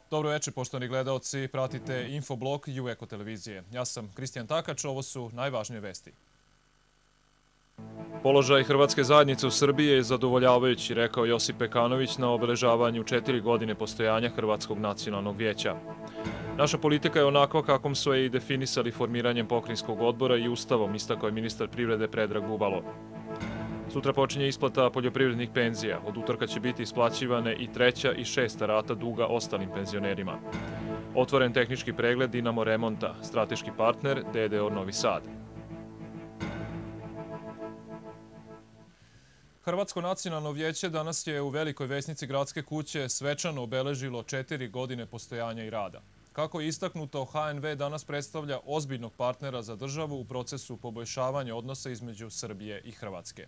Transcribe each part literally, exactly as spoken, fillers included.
Dobro večer, poštovani gledaoci. Pratite Infoblog i Eko televizije. Ja sam Kristijan Takač, ovo su najvažnije vesti. Položaj hrvatske zajednice u Srbiji je zadovoljavajući, rekao Josip Pekanović na obeležavanju četiri godine postojanja Hrvatskog nacionalnog vijeća. Naša politika je onakva kakvom su je i definisali formiranjem pokrajinskog odbora i ustavom, istakao je ministar privrede Predrag Bubalo. Sutra počinje isplata poljoprivrednih penzija. Od utorka će biti isplaćivane i treća i šesta rata duga ostalim penzionerima. Otvoren tehnički pregled Dinamo Remonta, strateški partner D D O Novi Sad. Hrvatsko nacionalno vijeće danas je u Velikoj Vesnici Gradske kuće svečano obeležilo četiri godine postojanja i rada. Kako je istaknuto, H N V danas predstavlja ozbiljnog partnera za državu u procesu poboljšavanja odnosa između Srbije i Hrvatske.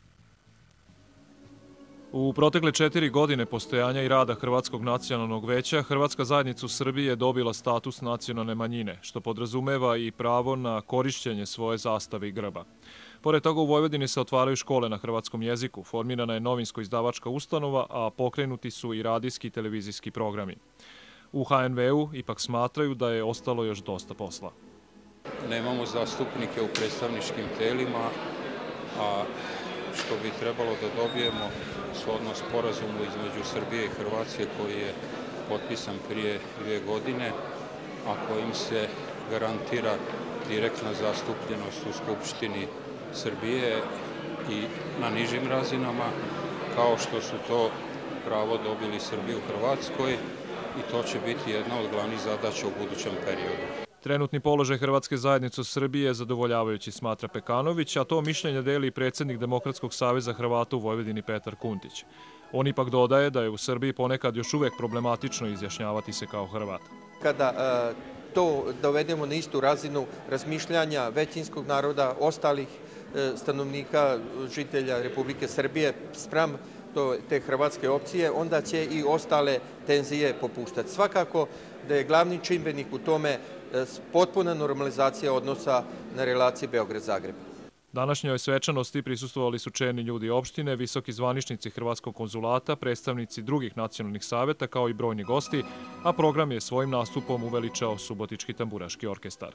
U protekle četiri godine postojanja i rada Hrvatskog nacionalnog veća, Hrvatska zajednica u Srbiji je dobila status nacionalne manjine, što podrazumeva i pravo na korišćenje svoje zastave i grba. Pored toga, u Vojvodini se otvaraju škole na hrvatskom jeziku, formirana je novinsko-izdavačka ustanova, a pokrenuti su i radijski i televizijski programi. U H N V-u ipak smatraju da je ostalo još dosta posla. Nemamo zastupnike u predstavničkim telima, a što bi trebalo da dobijemo shodno sporazumu između Srbije i Hrvatske koji je potpisan prije dvije godine, a kojim se garantira direktna zastupljenost u Skupštini Srbije i na nižim razinama, kao što su to pravo dobili Srbi u Hrvatskoj, i to će biti jedna od glavnih zadaća u budućem periodu. Trenutni položaj Hrvatske zajednice u Srbiji je zadovoljavajući, smatra Pekanović, a to mišljenje deli i predsjednik Demokratskog saveza Hrvata u Vojvodini Petar Kuntić. On ipak dodaje da je u Srbiji ponekad još uvek problematično izjašnjavati se kao Hrvat. Kada to dovedemo na istu razinu razmišljanja većinskog naroda, ostalih stanovnika, žitelja Republike Srbije spram te hrvatske opcije, onda će i ostale tenzije popuštati. Svakako da je glavni čimbenik u tome potpuna normalizacija odnosa na relaciji Beograd-Zagreb. Današnjoj svečanosti prisustvovali su čelni ljudi opštine, visoki zvaničnici Hrvatskog konzulata, predstavnici drugih nacionalnih saveta kao i brojni gosti, a program je svojim nastupom uveličao Subotički tamburaški orkestar.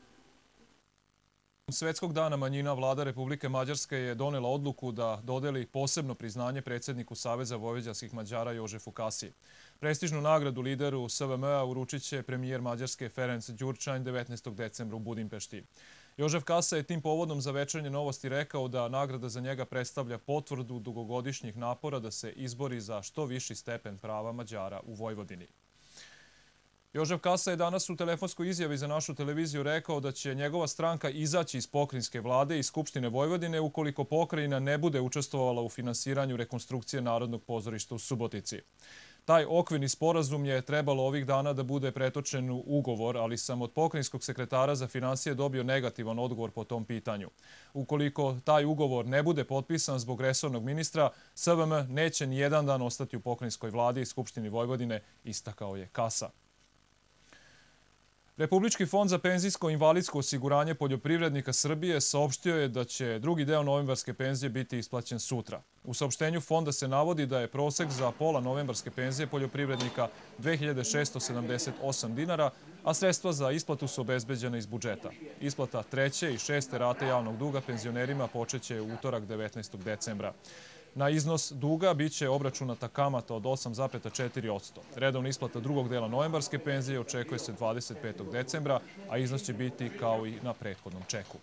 Svetskog dana manjina vlada Republike Mađarske je donela odluku da dodeli posebno priznanje predsjedniku Saveza vojvođanskih Mađara Jožefu Kasi. Prestižnu nagradu lideru S V M-a uručit će premijer Mađarske Ferenc Gyurcsány devetnaestog decembra u Budimpešti. Jožef Kasa je tim povodom za Večernje novosti rekao da nagrada za njega predstavlja potvrdu dugogodišnjih napora da se izbori za što viši stepen prava Mađara u Vojvodini. Jožef Kasa je danas u telefonskoj izjavi za našu televiziju rekao da će njegova stranka izaći iz pokrajinske vlade i Skupštine Vojvodine ukoliko pokrajina ne bude učestvovala u finansiranju rekonstrukcije Narodnog pozorišta u Subotici. Taj okvirni sporazum je trebalo ovih dana da bude pretočen u ugovor, ali sam od pokrajinskog sekretara za finansije dobio negativan odgovor po tom pitanju. Ukoliko taj ugovor ne bude potpisan zbog resornog ministra, S V M neće ni jedan dan ostati u pokrajinskoj vladi i Skupštini Vojvodine, istakao je Kasa. Republički fond za penzijsko i invalidsko osiguranje poljoprivrednika Srbije saopštio je da će drugi deo novembarske penzije biti isplaćen sutra. U saopštenju fonda se navodi da je prosek za pola novembarske penzije poljoprivrednika dve hiljade šesto sedamdeset osam dinara, a sredstva za isplatu su obezbeđena iz budžeta. Isplata treće i šeste rate javnog duga penzionerima počeće u utorak devetnaestog decembra. Na iznos duga biće obračunata kamata od osam zarez četiri posto. Redovna isplata drugog dela novembarske penzije očekuje se dvadeset petog decembra, a iznos će biti kao i na prethodnom čeku.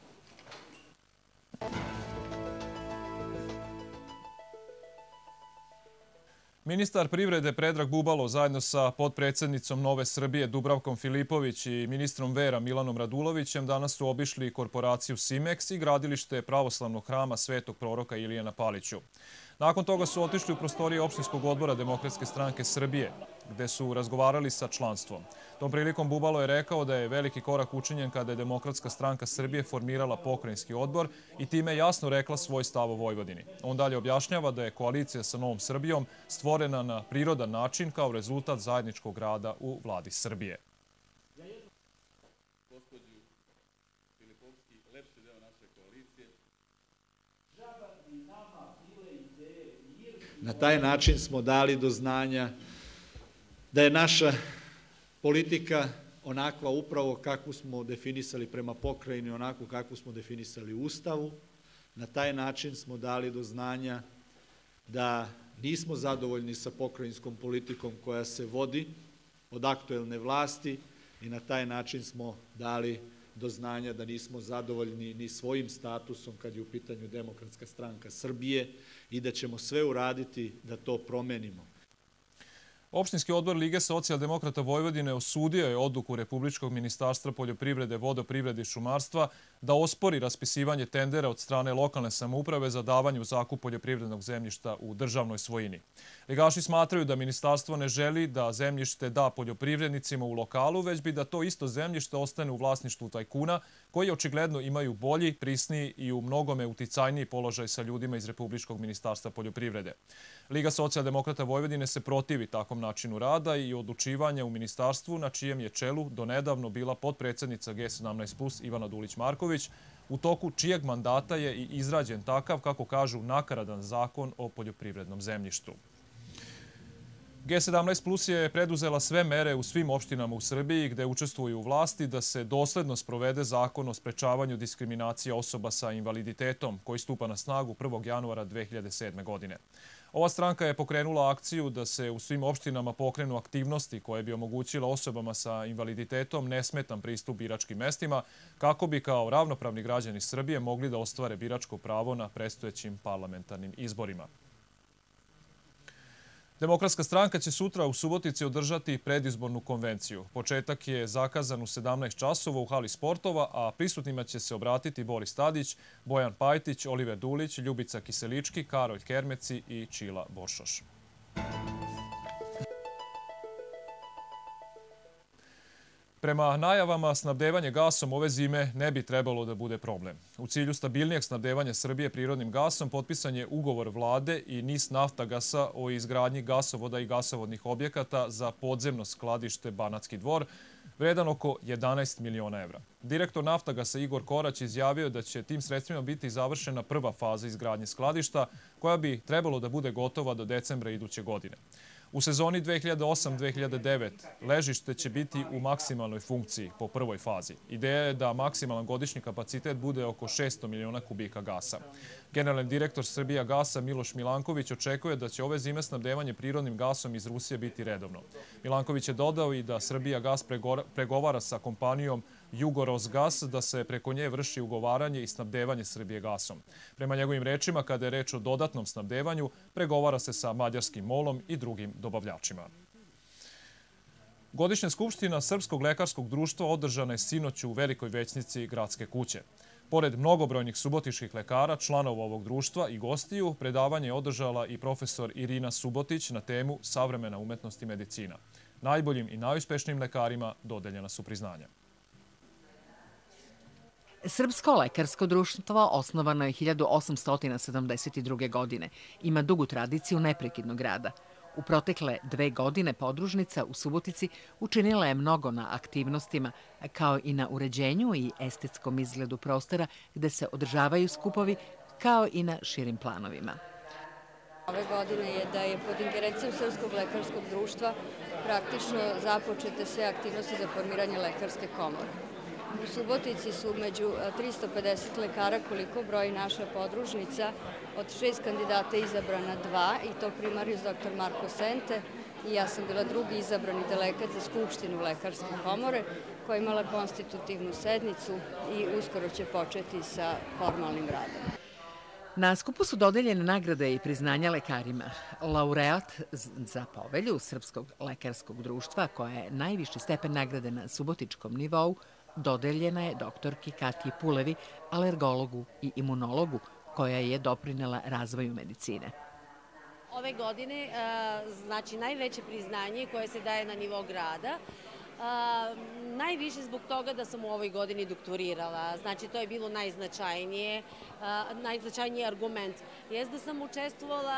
Ministar privrede Predrag Bubalo zajedno sa potpredsednicom Nove Srbije Dubravkom Filipović i ministrom vera Milanom Radulovićem danas su obišli korporaciju Simeks i gradilište pravoslavnog hrama Svetog proroka Ilije na Paliću. Nakon toga su otišli u prostorije opštinskog odbora Demokratske stranke Srbije, gde su razgovarali sa članstvom. Tom prilikom Bubalo je rekao da je veliki korak učinjen kada je Demokratska stranka Srbije formirala pokrajinski odbor i time jasno rekla svoj stav o Vojvodini. On dalje objašnjava da je koalicija sa Novom Srbijom stvorena na prirodan način kao rezultat zajedničkog rada u vladi Srbije. Na taj način smo dali do znanja da je naša politika onakva upravo kakvu smo definisali prema pokrajini, onakvu kakvu smo definisali u Ustavu. Na taj način smo dali do znanja da nismo zadovoljni sa pokrajinskom politikom koja se vodi od aktuelne vlasti i na taj način smo dali do znanja da nismo zadovoljni ni svojim statusom kad je u pitanju Demokratska stranka Srbije i da ćemo sve uraditi da to promenimo. Opštinski odbor Lige socijaldemokrata Vojvodine osudio je odluku Republičkog ministarstva poljoprivrede, vodoprivrede i šumarstva da ospori raspisivanje tendera od strane lokalne samouprave za davanje u zakup poljoprivrednog zemljišta u državnoj svojini. Ligaši smatraju da ministarstvo ne želi da zemljište da poljoprivrednicima u lokalu, već bi da to isto zemljište ostane u vlasništvu tajkuna, koji očigledno imaju bolji, prisniji i u mnogome uticajniji položaj sa ljudima iz Republičkog ministarstva poljoprivrede. Liga socijaldemokrata Vojvodine se protivi takvom načinu rada i odlučivanja u ministarstvu, na čijem je čelu donedavno bila potpredsednica G sedamnaest plus Ivana Dulić-Marković, u toku čijeg mandata je i izrađen takav, kako kažu, nakaradan zakon o poljoprivrednom zemljištu. G sedamnaest plus je preduzela sve mere u svim opštinama u Srbiji gde učestvuju u vlasti da se dosledno sprovede zakon o sprečavanju diskriminacije osoba sa invaliditetom, koji stupa na snagu prvog januara dve hiljade sedme. godine. Ova stranka je pokrenula akciju da se u svim opštinama pokrenu aktivnosti koje bi omogućila osobama sa invaliditetom nesmetan pristup biračkim mestima, kako bi kao ravnopravni građani Srbije mogli da ostvare biračko pravo na predstojećim parlamentarnim izborima. Demokratska stranka će sutra u Subotici održati predizbornu konvenciju. Početak je zakazan u sedamnaest časova u hali sportova, a prisutnima će se obratiti Boris Tadić, Bojan Pajtić, Oliver Dulić, Ljubica Kiselički, Karolj Kermeci i Čila Boršoš. Prema najavama, snabdevanje gasom ove zime ne bi trebalo da bude problem. U cilju stabilnijeg snabdevanja Srbije prirodnim gasom potpisan je ugovor vlade i N I S Naftagasa o izgradnji gasovoda i gasovodnih objekata za podzemno skladište Banatski Dvor, vredan oko jedanaest miliona evra. Direktor Naftagasa Igor Korać izjavio da će tim sredstvima biti završena prva faza izgradnje skladišta, koja bi trebalo da bude gotova do decembra iduće godine. U sezoni dve hiljade osam dve hiljade devet ležište će biti u maksimalnoj funkciji po prvoj fazi. Ideja je da maksimalan godišnji kapacitet bude oko šesto miliona kubika gasa. Generalni direktor Srbijagasa Miloš Milanković očekuje da će ove zime snabdevanje prirodnim gasom iz Rusije biti redovno. Milanković je dodao i da Srbijagas pregovara sa kompanijom Jugorosgas da se preko nje vrši ugovaranje i snabdevanje Srbije gasom. Prema njegovim rečima, kada je reč o dodatnom snabdevanju, pregovara se sa mađarskim molom i drugim dobavljačima. Godišnja skupština Srpskog lekarskog društva održana je sinoć u Velikoj većnici Gradske kuće. Pored mnogobrojnih subotičkih lekara, članova ovog društva i gostiju, predavanje je održala i profesor Irina Subotić na temu Savremena umetnost i medicina. Najboljim i najuspešnijim lekarima dodeljena su priznanja. Srpsko lekarsko društvo osnovano je hiljadu osamsto sedamdeset druge. godine. Ima dugu tradiciju neprekidnog rada. U protekle dve godine podružnica u Subotici učinila je mnogo na aktivnostima, kao i na uređenju i estetskom izgledu prostora gde se održavaju skupovi, kao i na širim planovima. Ove godine je da je pod ingerencijom Srpskog lekarskog društva praktično započete sve aktivnosti za formiranje lekarske komore. U Subotici su među tristo pedeset lekara, koliko broji naša podružnica, od šest kandidata izabrana dva, i to primarijus doktor Marko Sente, i ja sam bila drugi izabrani delegat za Skupštinu Lekarske komore, koja je imala konstitutivnu sednicu i uskoro će početi sa formalnim radom. Na skupu su dodeljene nagrade i priznanja lekarima. Laureat za povelju Srpskog lekarskog društva, koja je najviši stepen nagrade na subotičkom nivou, dodeljena je doktorki Katji Pulevi, alergologu i imunologu, koja je doprinela razvoju medicine. Ove godine, znači, najveće priznanje koje se daje na nivo grada, najviše zbog toga da sam u ovoj godini doktorirala. Znači, to je bilo najznačajnije, najznačajniji argument. Jest da sam učestvovala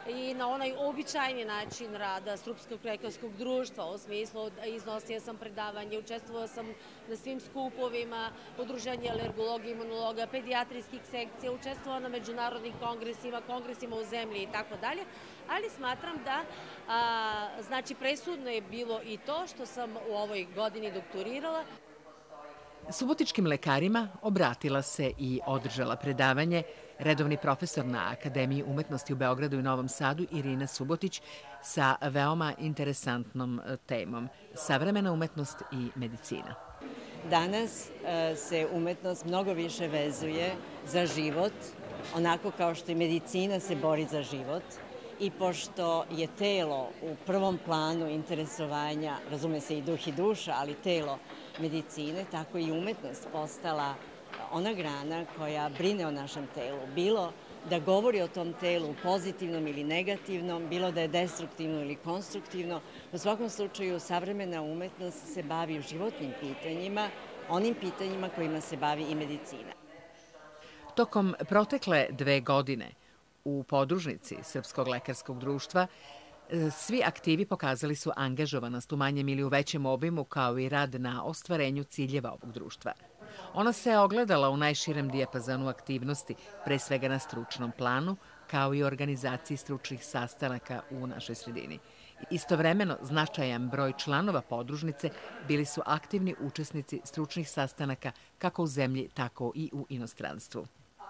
i na onaj običajni način rada Srpskog lekarskog društva, u smislu iznosila sam predavanje, učestvovala sam na svim skupovima, udruženja alergologa, imunologa, pedijatrijskih sekcija, učestvovala na međunarodnih kongresima, kongresima u zemlji i tako dalje, ali smatram da znači presudno je bilo i to što sam u ovoj godini doktorirala. Subotičkim lekarima obratila se i održala predavanje redovni profesor na Akademiji umetnosti u Beogradu i Novom Sadu Irina Subotić sa veoma interesantnom temom – savremena umetnost i medicina. Danas se umetnost mnogo više vezuje za život, onako kao što i medicina se bori za život. I pošto je telo u prvom planu interesovanja, razume se i duh i duša, ali telo medicine, tako i umetnost postala ona grana koja brine o našem telu. Bilo da govori o tom telu pozitivnom ili negativnom, bilo da je destruktivno ili konstruktivno. U svakom slučaju, savremena umetnost se bavi životnim pitanjima, onim pitanjima kojima se bavi i medicina. Tokom protekle dve godine u podružnici Srpskog lekarskog društva svi aktivi pokazali su angažovanost u manjem ili u većem obimu kao i rad na ostvarenju ciljeva ovog društva. Ona se ogledala u najširem dijapazonu aktivnosti, pre svega na stručnom planu, kao i organizaciji stručnih sastanaka u našoj sredini. Istovremeno, značajan broj članova podružnice bili su aktivni učesnici stručnih sastanaka kako u zemlji, tako i u inostranstvu.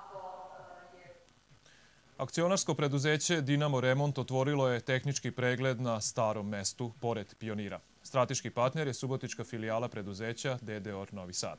Akcionarsko preduzeće Dinamo Remont otvorilo je tehnički pregled na Starom mestu, pored Pionira. Strateški partner je subotička filijala preduzeća D D O R Novi Sad.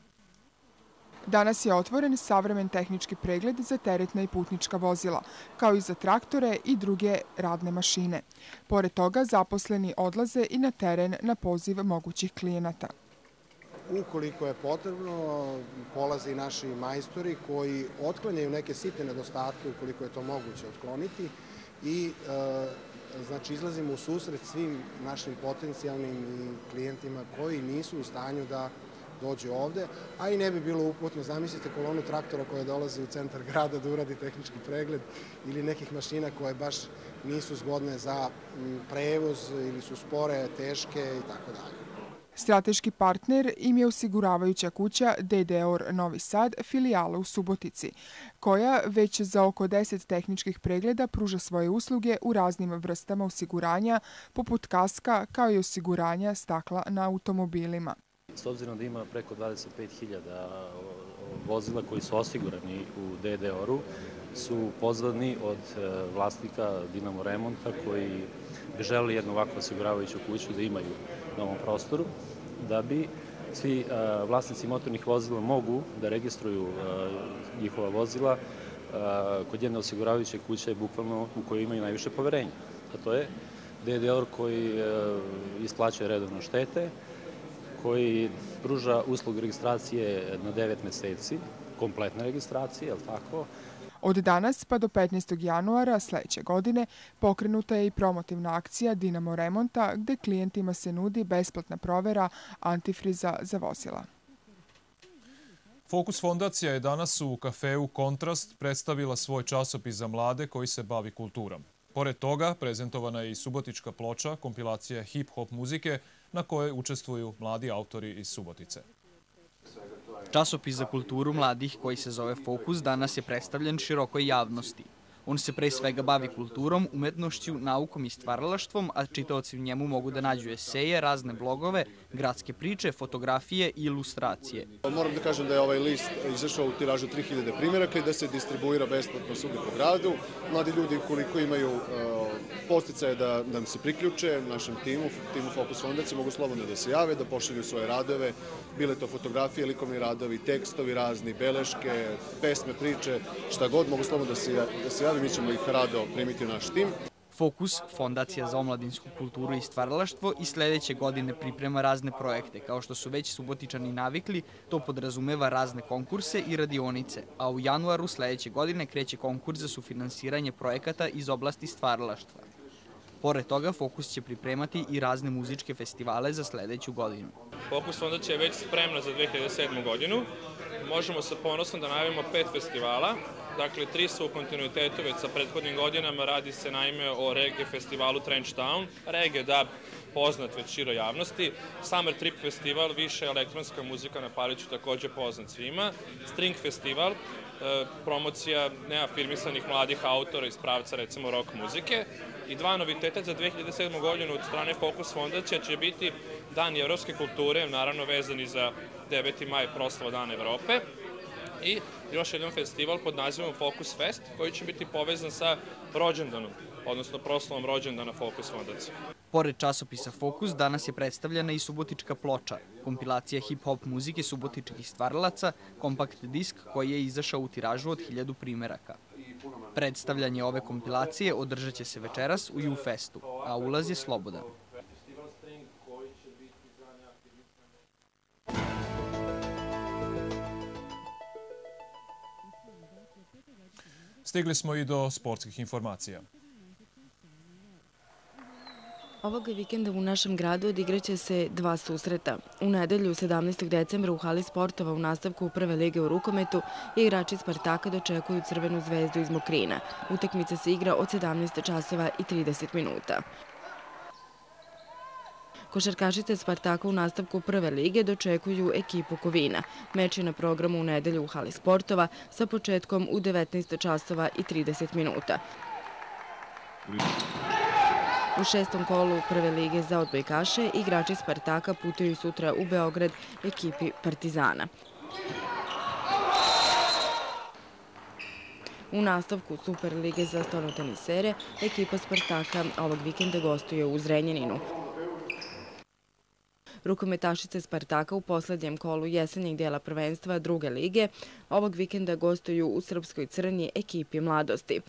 Danas je otvoren savremen tehnički pregled za teretna i putnička vozila, kao i za traktore i druge radne mašine. Pored toga, zaposleni odlaze i na teren na poziv mogućih klijenata. Ukoliko je potrebno, polaze i naši majstori koji otklanjaju neke sitne nedostatke ukoliko je to moguće otkloniti i znači izlazimo u susret svim našim potencijalnim klijentima koji nisu u stanju da dođu ovde, a i ne bi bilo uputno, zamislite kolonu traktora koja dolazi u centar grada da uradi tehnički pregled ili nekih mašina koje baš nisu zgodne za prevoz ili su spore, teške i tako dalje. Strateški partner im je osiguravajuća kuća D D O R Novi Sad, filijala u Subotici, koja već za oko deset tehničkih pregleda pruža svoje usluge u raznim vrstama osiguranja, poput kaska, kao i osiguranja stakla na automobilima. S obzirom da ima preko dvadeset pet hiljada vozila koji su osigurani u D D O R-u, su pozvani od vlasnika Dinamo Remonta koji bi želeli jednu ovakvu osiguravajuću kuću da imaju na ovom prostoru, da bi svi vlasnici motornih vozila mogu da registruju njihova vozila kod jedne osiguravajuće kuće bukvalno u kojoj imaju najviše poverenja. A to je D D O R koji isplaćuje redovno štete, koji pruža uslugu registracije na devet meseci, kompletne registracije, je li tako? Od danas pa do petnaestog januara sledeće godine pokrenuta je i promotivna akcija Dinamo Remonta, gde klijentima se nudi besplatna provera antifriza za vozila. Fokus fondacija je danas u kafeu Kontrast predstavila svoj časopis za mlade koji se bavi kulturom. Pored toga, prezentovana je i subotička ploča, kompilacija hip-hop muzike, na kojoj učestvuju mladi autori iz Subotice. Časopis za kulturu mladih koji se zove Fokus danas je predstavljen širokoj javnosti. On se pre svega bavi kulturom, umetnošću, naukom i stvaralaštvom, a čitaoci u njemu mogu da nađu eseje, razne blogove, gradske priče, fotografije i ilustracije. Moram da kažem da je ovaj list izašao u tiražu tri hiljade primjeraka i da se distribuira besplatno svugde po gradu. Mladi ljudi koliko imaju posticaje da nam se priključe našem timu, timu Fokus fondacije, mogu slobodno da se jave, da pošalju svoje radove, bile to fotografije, likovni radovi, tekstovi razni, beleške, pesme, priče, šta god, mogu slobodno da se jave. Mi ćemo ih rado primiti u naš tim. Fokus, Fondacija za omladinsku kulturu i stvaralaštvo, i sledeće godine priprema razne projekte. Kao što su već Subotičani navikli, to podrazumeva razne konkurse i radionice, a u januaru sledeće godine kreće konkurs za sufinansiranje projekata iz oblasti stvaralaštva. Pored toga, Fokus će pripremati i razne muzičke festivale za sledeću godinu. Fokus fondacija je već spremna za dve hiljade sedmu godinu. Možemo sa ponosom da najavimo pet festivala. Dakle, tri su u kontinuitetu već sa prethodnim godinama. Radi se naime o reggae festivalu Trench Town. Reggae dub poznat već široj javnosti. Summer Trip festival, više elektronska muzika na Paliću, takođe poznat svima. String festival, promocija neafirmisanih mladih autora iz pravca, recimo, rock muzike. I dva noviteta za dve hiljade sedmu godinu od strane Fokus fondacija će biti Dan evropske kulture, naravno vezani za deveti maj, proslava Dan Evrope, i još jedan festival pod nazivom Fokus Fest, koji će biti povezan sa rođendanom, odnosno proslavom rođendana Fokus fondacije. Pored časopisa Fokus, danas je predstavljena i subotička ploča, kompilacija hip-hop muzike subotičkih stvaralaca, kompakt disk koji je izašao u tiražu od hiljadu primeraka. Predstavljanje ove kompilacije održat će se večeras u U-festu, a ulaz je slobodan. Stigli smo i do sportskih informacija. Ovog vikenda u našem gradu odigraće se dva susreta. U nedelju sedamnaestog decembra u hali sportova u nastavku prve lige u rukometu igrači Spartaka dočekuju Crvenu zvezdu iz Mokrina. Utakmica se igra od sedamnaest časova i trideset minuta. Košarkašice Spartaka u nastavku prve lige dočekuju ekipu Kovina. Meč je na programu u nedelju u hali sportova sa početkom u devetnaest časova i trideset minuta. U šestom kolu prve lige za odbojkaše igrači Spartaka putuju sutra u Beograd ekipi Partizana. U nastavku Super lige za stolnotenisere ekipa Spartaka ovog vikenda gostuje u Zrenjaninu. Rukometašice Spartaka u poslednjem kolu jesenjeg dela prvenstva druge lige ovog vikenda gostuju u Srpskoj Crnji ekipi Mladosti.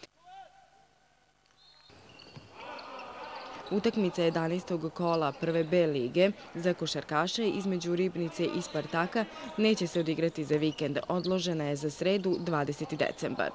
Utakmica jedanaestog kola prve B lige za košarkaše između Ribnice i Spartaka neće se odigrati za vikend, odložena je za sredu dvadeseti decembar.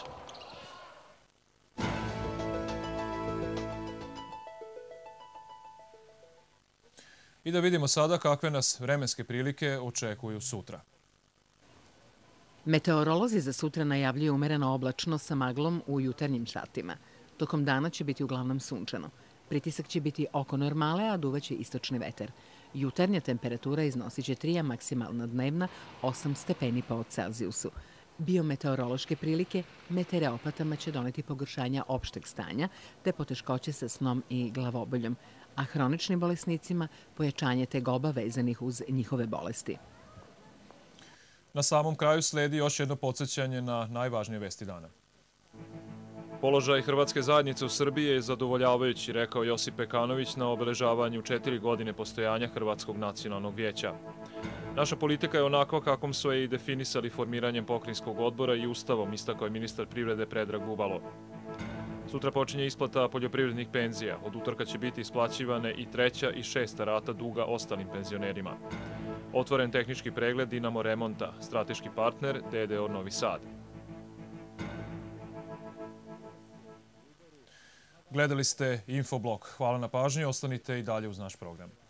I da vidimo sada kakve nas vremenske prilike očekuju sutra. Meteorolozi za sutra najavljuju umereno oblačno sa maglom u jutarnjim satima. Tokom dana će biti uglavnom sunčano. Pritisak će biti oko normale, a duvaće istočni vetar. Jutarnja temperatura iznosit će tri, a maksimalna dnevna osam stepeni po Celzijusu. Biometeorološke prilike meteoropatama će doneti pogoršanja opšteg stanja te poteškoće sa snom i glavoboljom, a hroničnim bolesnicima pojačanje tegoba vezanih uz njihove bolesti. Na samom kraju sledi još jedno podsjećanje na najvažnije vesti dana. Položaj hrvatske zajednice u Srbiji je zadovoljavajući, rekao Josip Pekanović na obeležavanju četiri godine postojanja Hrvatskog nacionalnog vijeća. Naša politika je onakva kakvom su je i definisali formiranjem pokrajinskog odbora i ustavom, istakao je ministar privrede Predrag Bubalo. Sutra počinje isplata poljoprivrednih penzija. Od utorka će biti isplaćivane i treća i šesta rata duga ostalim penzionerima. Otvoren tehnički pregled Dinamo Remonta, strateški partner D D O Novi Sad. Gledali ste Infoblog. Hvala na pažnji, ostanite i dalje uz naš program.